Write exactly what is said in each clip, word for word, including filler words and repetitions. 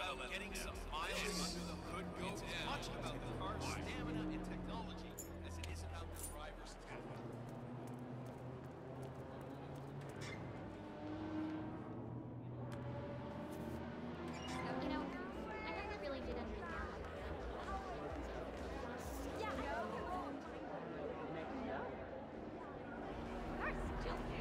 while getting some miles under the hood goes as much about the car's stamina and technology as it is about the driver's talent. You know, I never really did understand. Yeah, Cars still do.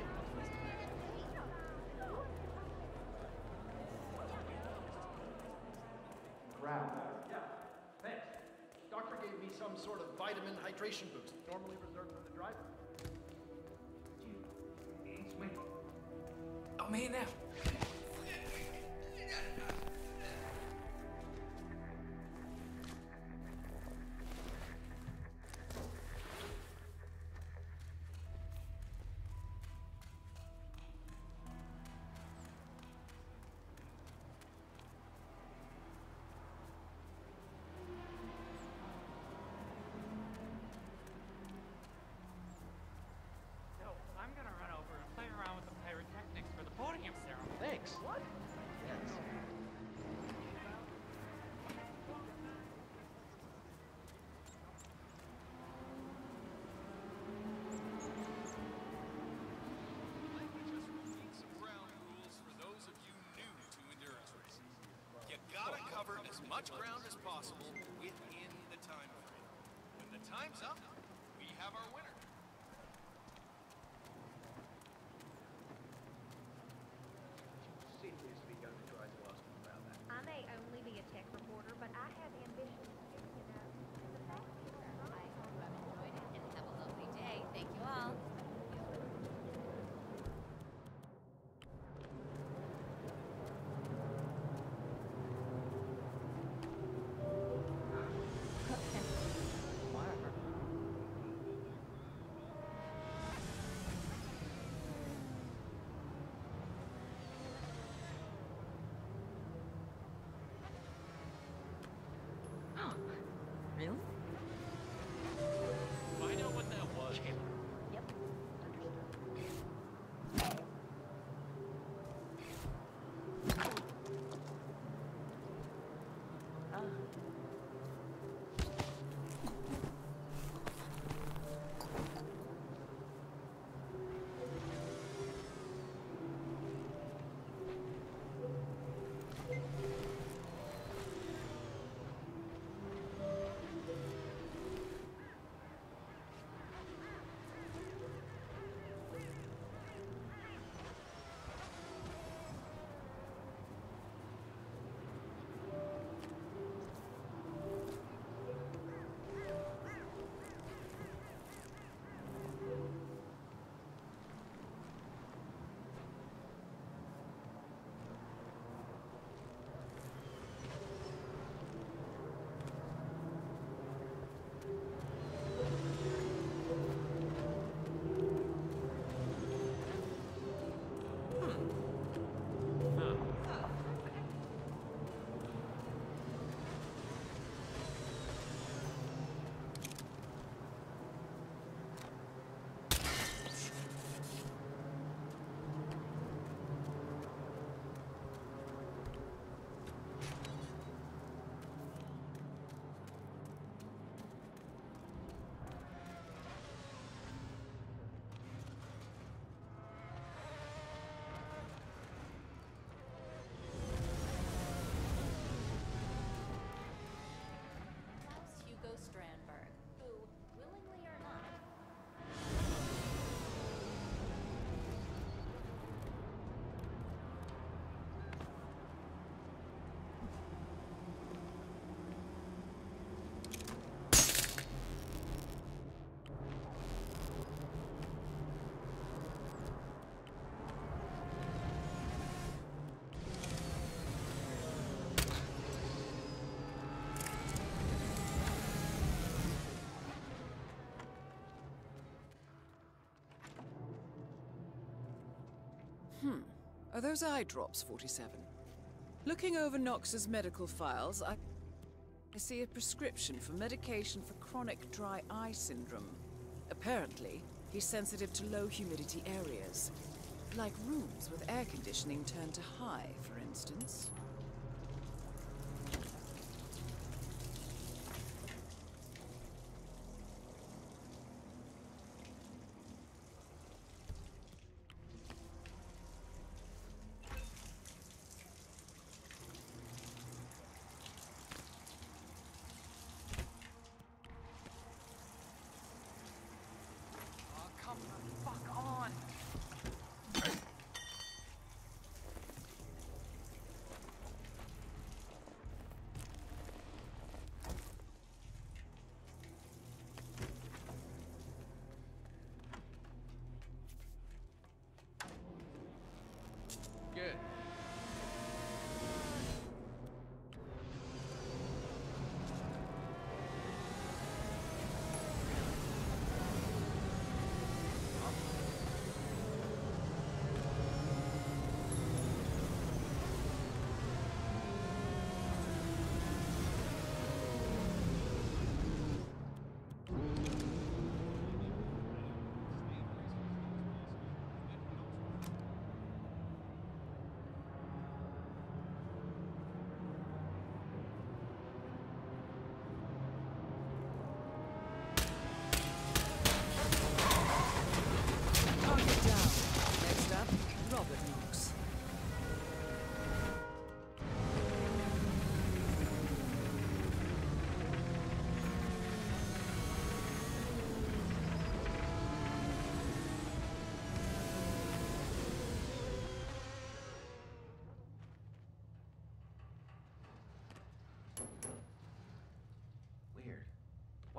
Crap. Yeah, thanks. Doctor gave me some sort of vitamin hydration boost, normally reserved for the driver. Gee, sweet. I'm here now. I'm gonna run over and play around with the pyrotechnics for the podium ceremony. Thanks. What? Yes. Let me just repeat some ground rules for those of you new to endurance racing. You gotta cover as much ground as possible within the time frame. When the time's up, we have our winner. Seriously, don't try to ask me about that. I may only be a tech reporter, but I have ambitions too, you know. The fact is that I I've enjoyed it and have a lovely day. Thank you all. Really? Find out what that was. Yep. Ah. Hmm. Are those eye drops, forty-seven? Looking over Knox's medical files, I... I see a prescription for medication for chronic dry eye syndrome. Apparently, he's sensitive to low humidity areas. Like rooms with air conditioning turned to high, for instance.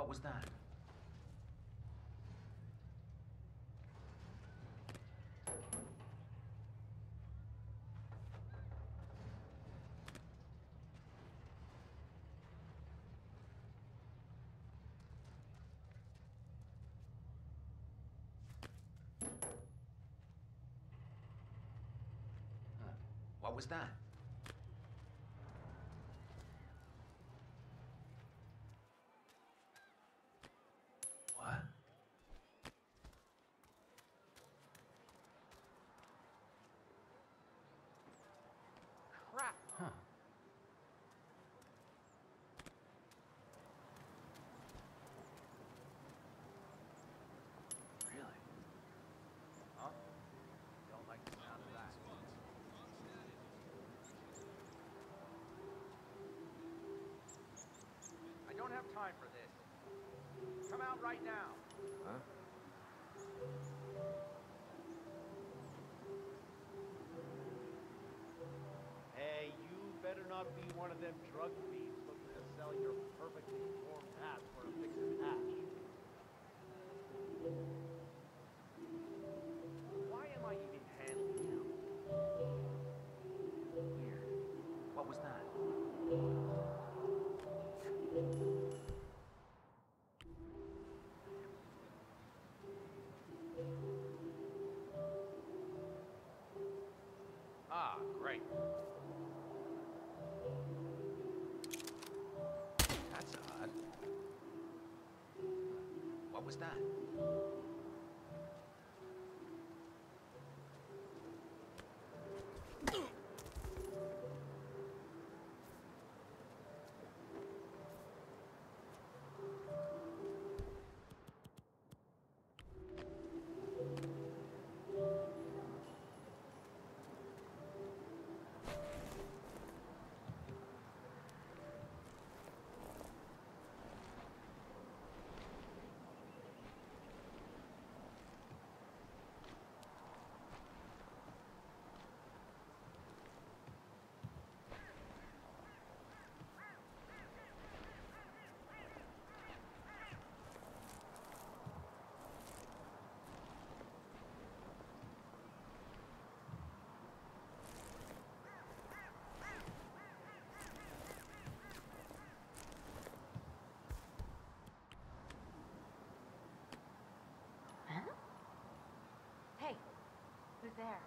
What was that? Huh. What was that? What? Crap. Huh. Really? Huh? Don't like the sound of that. I don't have time for this. Come out right now. Huh? Hey, you better not be one of them drug fiends looking to sell your perfectly formed hat for a fix of hash. Why am I even handling you? Weird. What was that? Ah, great. That's odd. What was that? Huh? Hey, who's there?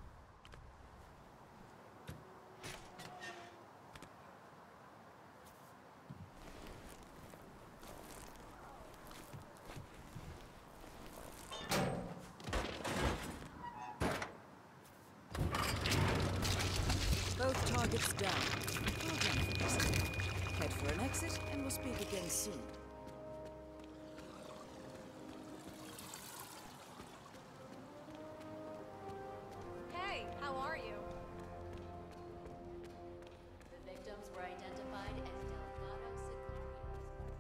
Both targets down. Well done, Pacify. Head for an exit, and we'll speak again soon. Hey, how are you? The victims were identified as Delgado Sicarios.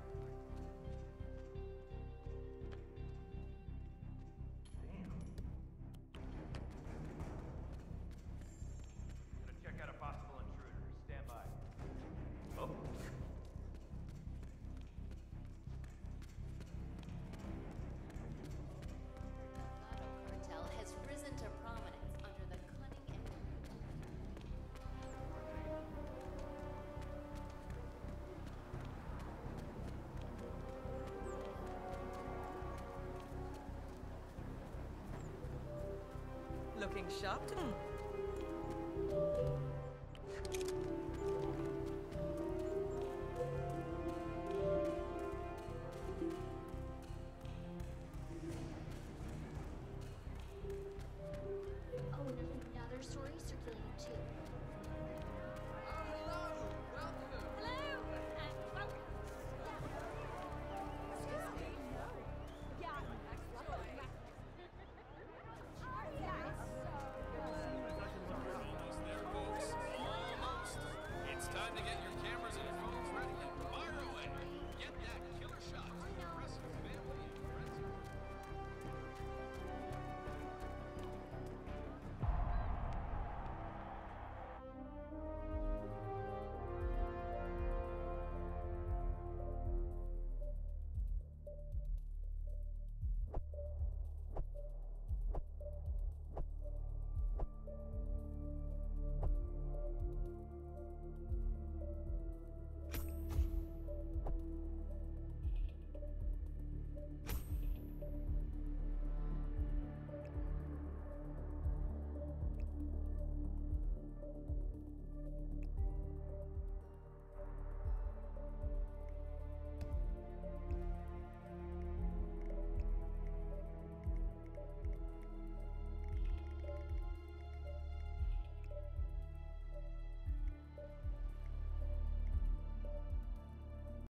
Gonna check out a possible intruder. Stand by. Oh. The cartel has risen to prominence under the cunning and Looking sharp to me.